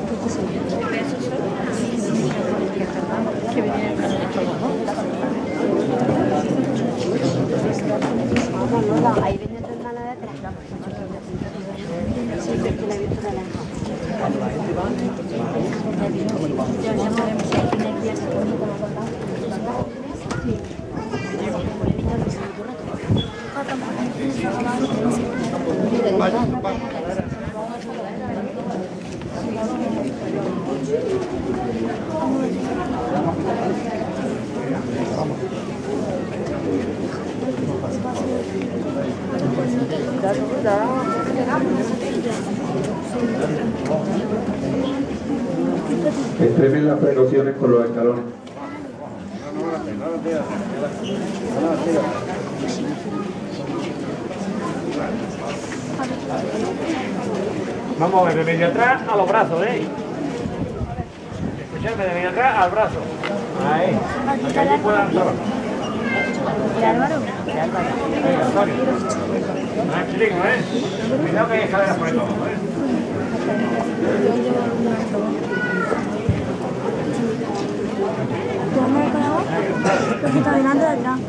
Ahí viene tu hermana de atrás. Sí, porque la he visto de lejos. Extremen las precauciones con los escalones. Vamos a ver, de medio atrás a los brazos, Escuchadme, de medio atrás al brazo. Ahí. Aquí allí puedan trabajar. ¿Y Álvaro? Antonio. Tranquilo, Cuidado que hay escaleras por ahí todo, ¿Tú vamos a parar? Porque está delante de atrás.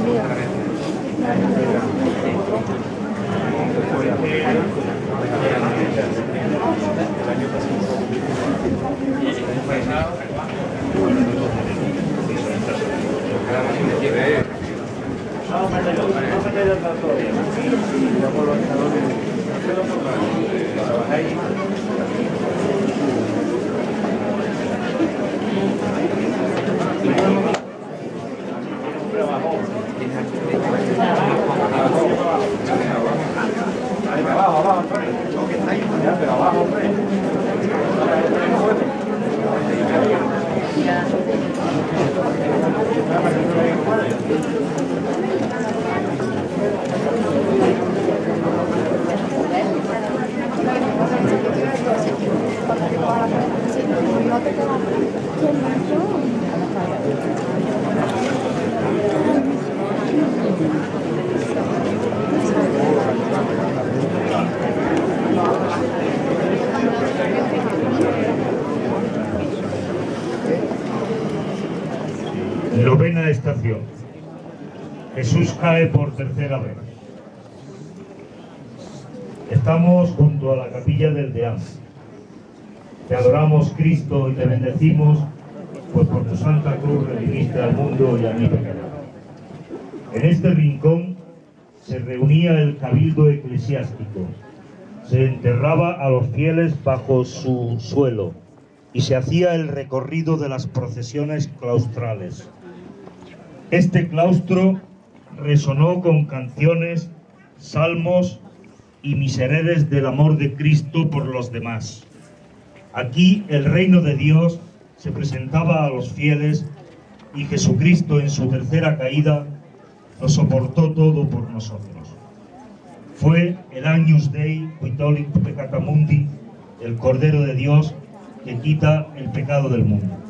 Abajo, Antonio. Pero abajo, hombre. Novena estación. Jesús cae por tercera vez. Estamos junto a la capilla del Deán. Te adoramos, Cristo, y te bendecimos, pues por tu santa cruz redimiste al mundo y a mi pecador. En este rincón se reunía el cabildo eclesiástico. Se enterraba a los fieles bajo su suelo y se hacía el recorrido de las procesiones claustrales. Este claustro resonó con canciones, salmos y misereres del amor de Cristo por los demás. Aquí el reino de Dios se presentaba a los fieles y Jesucristo en su tercera caída lo soportó todo por nosotros. Fue el Agnus Dei qui tollit peccata mundi, el Cordero de Dios que quita el pecado del mundo.